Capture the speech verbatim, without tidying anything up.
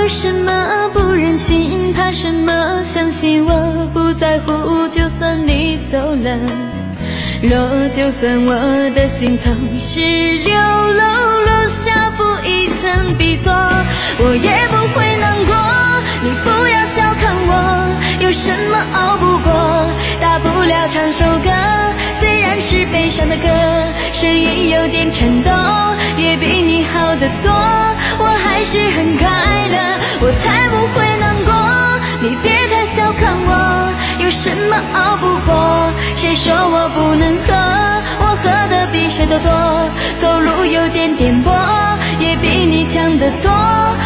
有什么不忍心，怕什么，相信我不在乎，就算你走了，若就算我的心从十六楼落下负一层 B 座，我也不会难过。你不要小看我，有什么熬不过，大不了唱首歌，虽然是悲伤的歌，声音有点颤抖，也比你好得多，我还是很快乐，我才不会难过。你别太小看我，有什么熬不过，谁说我不能喝，我喝的比谁都多，走路有点颠簸，也比你强得多，